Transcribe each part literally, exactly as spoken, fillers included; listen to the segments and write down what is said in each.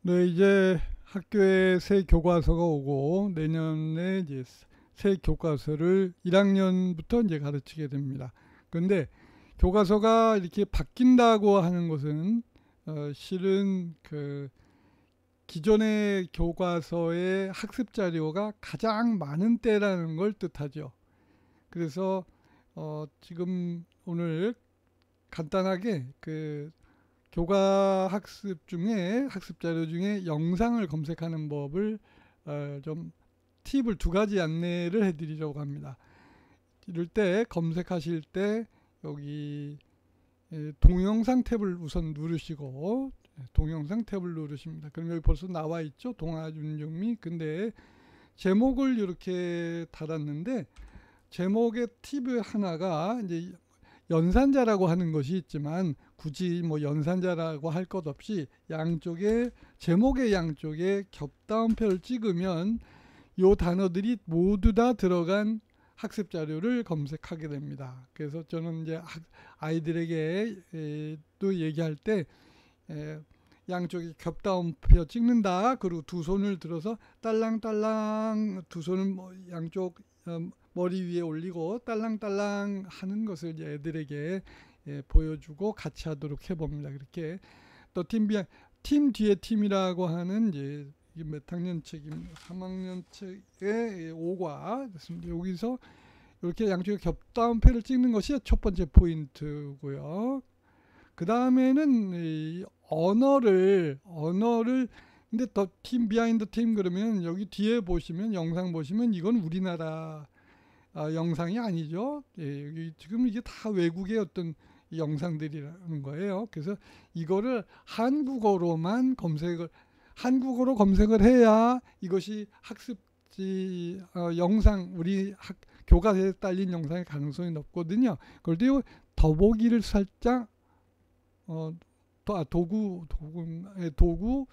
네, 이제 학교에 새 교과서가 오고 내년에 이제 새 교과서를 일 학년부터 이제 가르치게 됩니다. 그런데 교과서가 이렇게 바뀐다고 하는 것은 어, 실은 그 기존의 교과서의 학습 자료가 가장 많은 때라는 걸 뜻하죠. 그래서 어, 지금 오늘 간단하게 그 교과 학습 중에 학습 자료 중에 영상을 검색하는 법을 어, 좀 팁을 두 가지 안내를 해드리려고 합니다. 이럴 때 검색하실 때 여기 예, 동영상 탭을 우선 누르시고 동영상 탭을 누르십니다. 그럼 여기 벌써 나와 있죠. 동아윤정미. 근데 제목을 이렇게 달았는데 제목의 팁 하나가 이제 연산자라고 하는 것이 있지만 굳이 뭐 연산자라고 할 것 없이 양쪽에 제목의 양쪽에 겹다운표를 찍으면 요 단어들이 모두 다 들어간 학습 자료를 검색하게 됩니다. 그래서 저는 이제 아이들에게 에, 또 얘기할 때 에, 양쪽에 겹다운표 찍는다. 그리고 두 손을 들어서 딸랑딸랑 두 손을 뭐 양쪽 어, 머리 위에 올리고 딸랑딸랑 하는 것을 이제 애들에게 예, 보여주고 같이 하도록 해봅니다. 그렇게 또 팀, 팀 뒤에 팀이라고 하는 이제 몇 학년 책임 삼 학년 책의 오 과 여기서 이렇게 양쪽에 겹다운표를 찍는 것이 첫 번째 포인트고요. 그 다음에는 언어를 언어를 근데 더 팀 비하인드 팀 그러면 여기 뒤에 보시면 영상 보시면 이건 우리나라 아, 영상이 아니죠. 예, 여기 지금 이게 다 외국의 어떤 영상들이라는 거예요. 그래서 이거를 한국어로만 검색을 한국어로 검색을 해야 이것이 학습지 어, 영상 우리 학, 교과서에 딸린 영상의 가능성이 높거든요. 그런데 더보기를 살짝 어, 도, 아, 도구 도구 예, 도구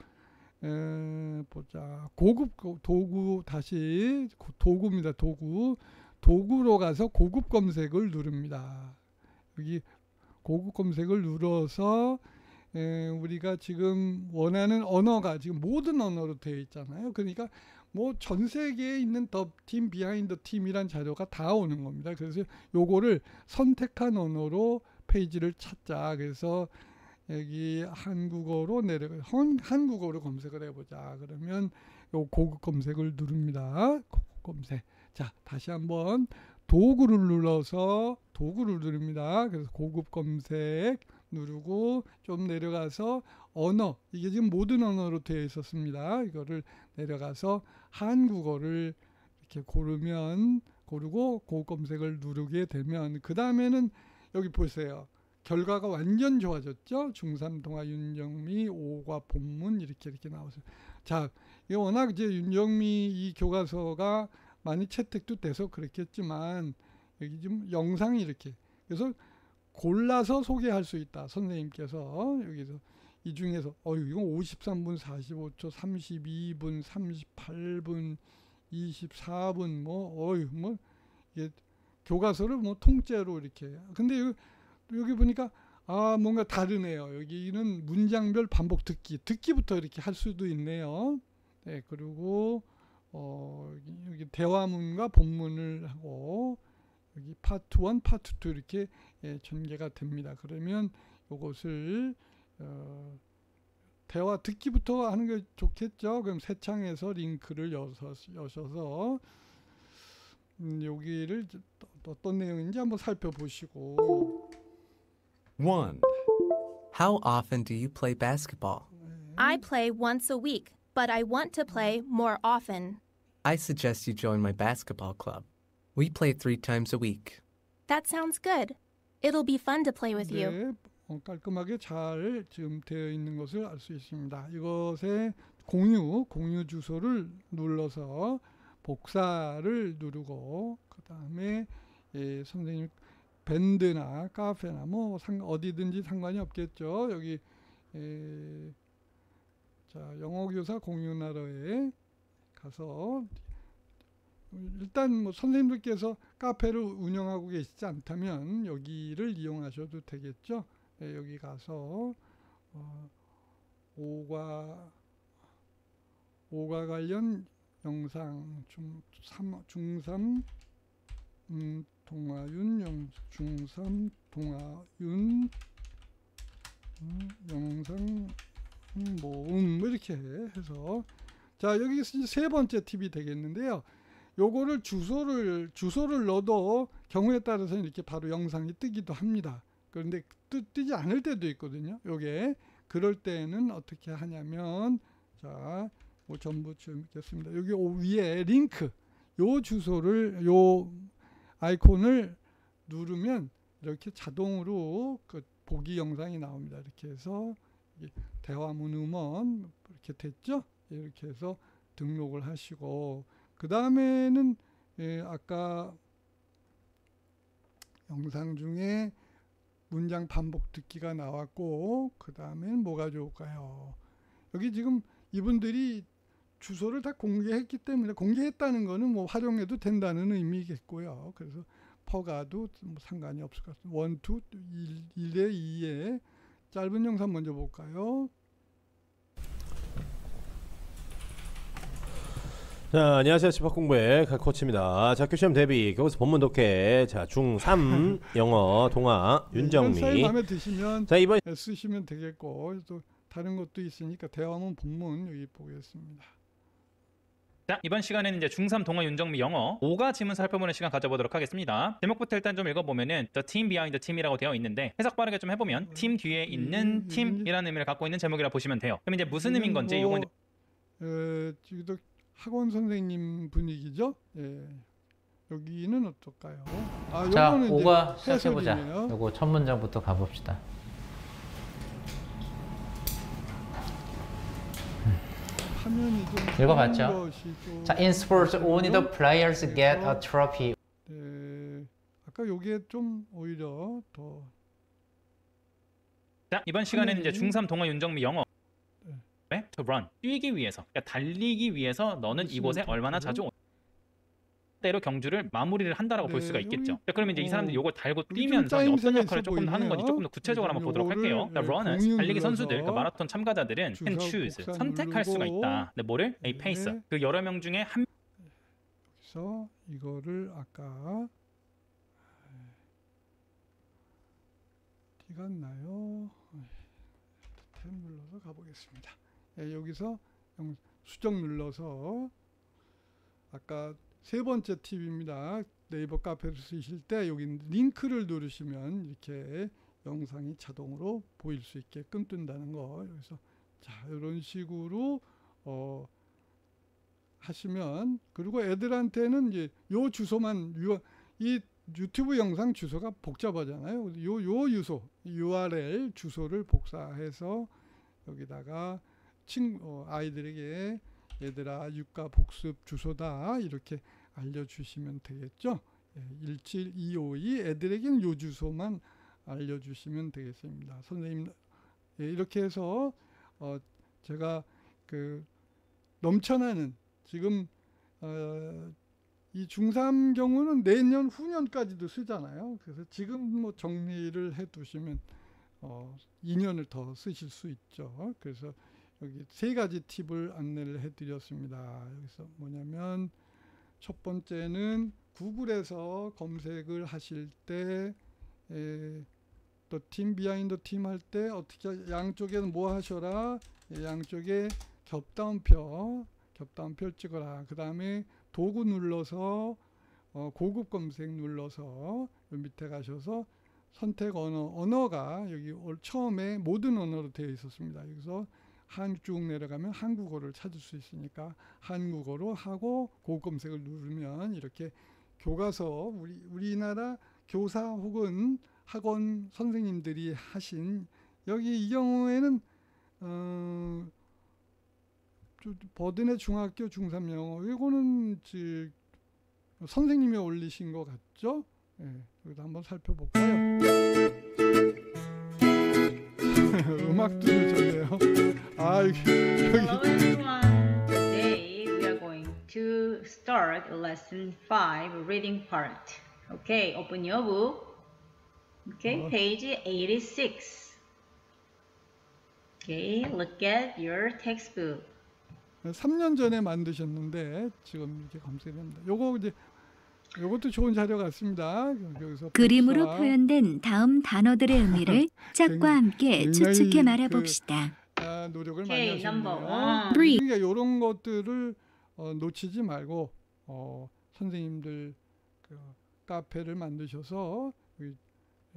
에, 보자 고급 도구 다시 도구입니다. 도구 도구로 가서 고급 검색을 누릅니다. 여기 고급 검색을 눌러서 에, 우리가 지금 원하는 언어가 지금 모든 언어로 되어 있잖아요. 그러니까 뭐 전 세계에 있는 더 팀 비하인드 팀이란 자료가 다 오는 겁니다. 그래서 요거를 선택한 언어로 페이지를 찾자. 그래서 여기 한국어로 내려가 한국어로 검색을 해보자. 그러면 요 고급 검색을 누릅니다. 고급 검색. 자, 다시 한번 도구를 눌러서 도구를 누릅니다. 그래서 고급 검색 누르고 좀 내려가서 언어, 이게 지금 모든 언어로 되어 있었습니다. 이거를 내려가서 한국어를 이렇게 고르면 고르고 고급 검색을 누르게 되면 그 다음에는 여기 보세요. 결과가 완전 좋아졌죠. 중삼 동아 윤정미 오 과 본문 이렇게 이렇게 나오죠. 자, 이게 워낙 이제 윤정미 이 교과서가 많이 채택도 돼서 그렇겠지만 여기 좀 영상이 이렇게 그래서 골라서 소개할 수 있다. 선생님께서 여기서 이 중에서 어 이건 오십삼 분 사십오 초 삼십이 분 삼십팔 분 이십사 분 뭐 어유 뭐 이게 교과서를 뭐 통째로 이렇게 근데 여기, 여기 보니까 아 뭔가 다르네요. 여기는 문장별 반복 듣기 듣기부터 이렇게 할 수도 있네요. 네, 그리고 어, 여기 대화문과 본문을 하고 여기 파트 일, 파트 이 이렇게 예, 전개가 됩니다. 그러면 이것을 어, 대화 듣기부터 하는 게 좋겠죠. 그럼 새 창에서 링크를 여서, 여셔서 음, 여기를 어떤 내용인지 한번 살펴보시고 one. How often do you play basketball? I play once a week, but I want to play more often. I suggest you join my basketball club. We play three times a week. That sounds good. It'll be fun to play with you. 네, 어, 깔끔하게 잘 지금 되어 있는 것을 알 수 있습니다. 이것에 공유, 공유 주소를 눌러서 복사를 누르고 그 다음에 예, 선생님 밴드나 카페나 뭐 상, 어디든지 상관이 없겠죠. 여기 예, 자 영어교사 공유나라에 가서 일단 뭐 선생님들께서 카페를 운영하고 계시지 않다면 여기를 이용하셔도 되겠죠. 네, 여기 가서 어, 오과 오과 관련 영상 중 삼, 중삼 음, 동아윤 영, 중삼 동아윤 음, 영상 음, 모음 뭐 이렇게 해서 자 여기서 이제 세 번째 팁이 되겠는데요. 요거를 주소를 주소를 넣어도 경우에 따라서는 이렇게 바로 영상이 뜨기도 합니다. 그런데 뜨, 뜨지 않을 때도 있거든요. 요게 그럴 때는 어떻게 하냐면 자 뭐 전부 준비했습니다. 여기 위에 링크 요 주소를 요 아이콘을 누르면 이렇게 자동으로 그 보기 영상이 나옵니다. 이렇게 해서 대화문 음원 이렇게 됐죠? 이렇게 해서 등록을 하시고 그 다음에는 예, 아까 영상 중에 문장 반복 듣기가 나왔고 그 다음엔 뭐가 좋을까요? 여기 지금 이분들이 주소를 다 공개했기 때문에 공개했다는 거는 뭐 활용해도 된다는 의미겠고요. 그래서 퍼가도 뭐 상관이 없을 것 같습니다. 원, 투, 일에 이에 짧은 영상 먼저 볼까요? 자, 안녕하세요. 집합공부의 코치입니다. 자, 학교시험 대비 교과서 본문 독해. 자, 중삼 영어 동화 윤정미. 사이 마음에 드시면 자, 이번 쓰시면 되겠고 또 다른 것도 있으니까 대화문 본문 여기 보겠습니다. 자, 이번 시간에는 이제 중삼 동아 윤정미 영어 오가 지문 살펴보는 시간 가져보도록 하겠습니다. 제목부터 일단 좀 읽어보면은 The Team Behind the Team이라고 되어 있는데 해석 빠르게 좀 해보면 팀 뒤에 있는 팀이라는 의미를 갖고 있는 제목이라 보시면 돼요. 그럼 이제 무슨 의미인 건지 뭐, 요건 어, 지금도 학원 선생님 분위기죠. 예. 여기는 어떨까요? 아, 자, 요거는 이제 오가 시작해보자. 해설이네요. 요거 첫 문장부터 가봅시다. 화면이 좀 읽어봤죠? 작은 것이 좀 자, in sports, only the players get 그래서, a trophy. 네, 아까 요게 좀 오히려 더 자, 이번 시간에는 이제 화면이- 중삼 동아 윤정미 영어 네. 네? to run 뛰기 위해서 그러니까 달리기 위해서 너는 이곳에 얼마나 자주 때로 경주를 마무리를 한다라고 볼 네, 수가 있겠죠. 여기- 자, 그러면 이제 이 사람들이 어, 이걸 달고 여기 좀 뛰면서 짜임새가 어떤 있어 역할을 조금 더 하는 건지 보이네요. 조금 더 구체적으로 한번 보도록 요거를, 할게요. 네, The runners, 공유 달리기 눌러서 선수들, 그러니까 마라톤 참가자들은 can 주사 choose, 복사 선택할 수가 누르고, 있다. 근데 뭐를? A 네. pace. 그 여러 명 중에 한 그래서 이거를 아까 어디 갔나요? 탭 눌러서 가보겠습니다. 예, 여기서 수정 눌러서 아까 세 번째 팁입니다. 네이버 카페를 쓰실 때 여기 링크를 누르시면 이렇게 영상이 자동으로 보일 수 있게끔 뜬다는 거. 여기서 자 이런 식으로 어, 하시면 그리고 애들한테는 이제 요 주소만 유, 이 유튜브 영상 주소가 복잡하잖아요. 요, 요 유소 유알엘 주소를 복사해서 여기다가 친 어, 아이들에게 얘들아 육가 복습 주소다 이렇게 알려주시면 되겠죠. 예, 일칠이오이 애들에게는 요 주소만 알려주시면 되겠습니다. 선생님 예, 이렇게 해서 어, 제가 그 넘쳐나는 지금 어, 이 중삼 경우는 내년 후년까지도 쓰잖아요. 그래서 지금 뭐 정리를 해두시면 어, 이 년을 더 쓰실 수 있죠. 그래서 여기 세 가지 팁을 안내를 해드렸습니다. 여기서 뭐냐면 첫 번째는 구글에서 검색을 하실 때 또 팀 비하인드 팀 할 때 어떻게 양쪽에는 뭐 하셔라 예, 양쪽에 겹다운표 겹다운표를 찍어라. 그 다음에 도구 눌러서 어, 고급 검색 눌러서 밑에 가셔서 선택 언어 언어가 여기 처음에 모든 언어로 되어 있었습니다. 여기서 한 쭉 내려가면 한국어를 찾을 수 있으니까 한국어로 하고 고급 검색을 누르면 이렇게 교과서 우리 우리나라 교사 혹은 학원 선생님들이 하신 여기 이 경우에는 어, 버든의 중학교 중삼 영어 이거는 지, 선생님이 올리신 것 같죠? 네, 여기도 한번 살펴볼까요? 음악도 좋네요. 아 여기 Hello everyone. Today we are going to start lesson five reading part. Okay, open your book. Okay, 어. page eighty-six. Okay, look at your textbook. 삼 년 전에 만드셨는데 지금 이렇게 검색이 됩니다. 요거 이제 요것도 좋은 자료 같습니다. 여기서 그림으로 복사, 표현된 다음 단어들의 의미를 짝과 함께 굉장히 추측해 그- 말해봅시다. 아, 노력을 많이 Okay, number 하셨네요. one. Breathe. 그러니까 이런 것들을 어, 놓치지 말고 어, 선생님들 그 카페를 만드셔서 이, 에,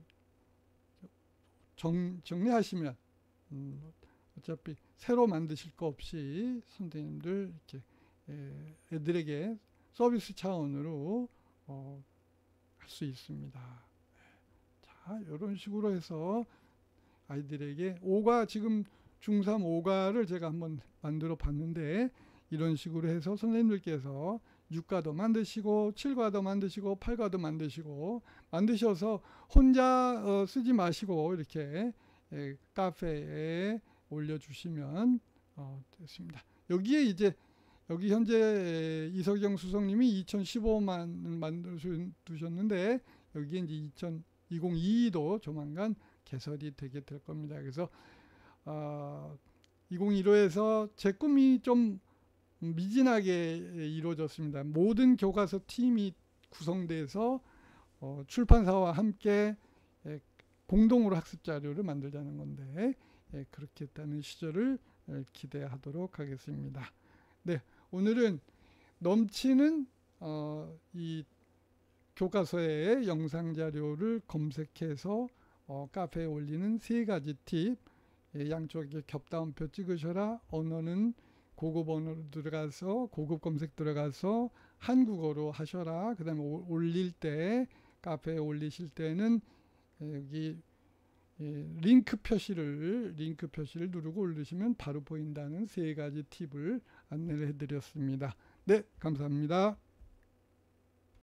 정, 정리하시면 음, 어차피 새로 만드실 거 없이 선생님들 이렇게 에, 애들에게 서비스 차원으로 어, 할 수 있습니다. 자, 이런 식으로 해서 아이들에게 오가 지금 중삼 오가를 제가 한번 만들어 봤는데 이런 식으로 해서 선생님들께서 육과도 만드시고 칠과도 만드시고 팔과도 만드시고 만드셔서 혼자 어, 쓰지 마시고 이렇게 에, 카페에 올려주시면 어, 됐습니다. 여기에 이제 여기 현재 이석영 수석님이 이천십오만 만들어 두셨는데 여기에 이제 이천이십이도 조만간 개설이 되게 될 겁니다. 그래서 어, 이천십오에서 제 꿈이 좀 미진하게 이루어졌습니다. 모든 교과서 팀이 구성돼서 어, 출판사와 함께 에, 공동으로 학습 자료를 만들자는 건데 에, 그렇게 했다는 시절을 에, 기대하도록 하겠습니다. 네, 오늘은 넘치는 어, 이 교과서의 영상 자료를 검색해서 어, 카페에 올리는 세 가지 팁, 예, 양쪽에 겹다운표 찍으셔라, 언어는 고급 언어로 들어가서 고급 검색 들어가서 한국어로 하셔라. 그 다음에 올릴 때 카페에 올리실 때는 여기 예, 링크 표시를 링크 표시를 누르고 올리시면 바로 보인다는 세 가지 팁을 안내를 해드렸습니다. 네, 감사합니다.